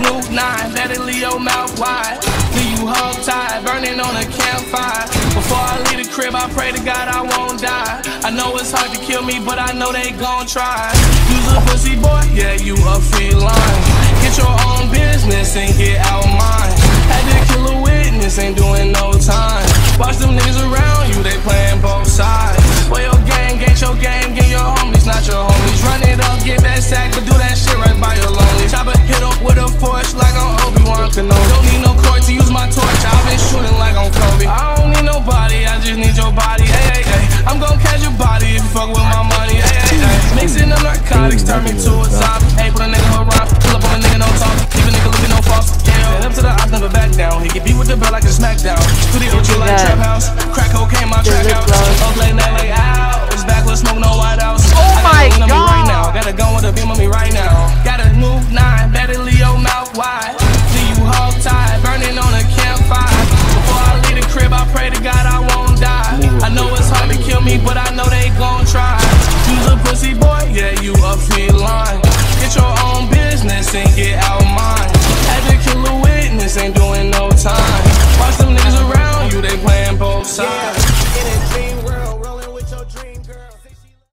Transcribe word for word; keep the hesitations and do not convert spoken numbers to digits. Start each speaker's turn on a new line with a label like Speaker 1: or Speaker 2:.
Speaker 1: new nine, better leave your mouth wide. Leave you hog tied, burning on a campfire. Before I leave the crib, I pray to God I won't die. I know it's hard to kill me, but I know they gon' try. You's a pussy boy, yeah, you a feline. Get your own business and get out mine. Had to kill a witness, ain't doing no time. Watch them niggas around you, they playing both sides. Well, your gang ain't your gang, get your homies, not your homies. Run it up, get that sack, but do that shit right by your lonely. Chopper hit up with a force like I'm Obi-Wan Kenobi. Don't need no court to use my torch, I've been shooting like I'm Kobe. I don't need nobody, I just need your body, ay, ay, ay. I'm gon' catch your body if you fuck with my money, ay, ay, ay. Mixing the narcotics, turn me to a zombie. Hey, put a nigga around, pull up on a nigga, no talk. Leave a nigga looking no false, yeah. Up to the op, never back down. He can beat with the bell like a smackdown. Studio chill like trap house. Crack cocaine, my track out. Up late night like hours. Backward smoke, no white house.
Speaker 2: Oh my God.
Speaker 1: Right now. Got a gun with a beam on me right now. Got a new nine, better leave your mouth wide. See you hog tied, burning on a campfire. Before I leave the crib, I pray to God I won't die. I know it's hard to kill me, but I know they gon' try. You's a pussy boy, yeah, you a feline. Get your own business and get out mine. Had to kill a witness, ain't doing no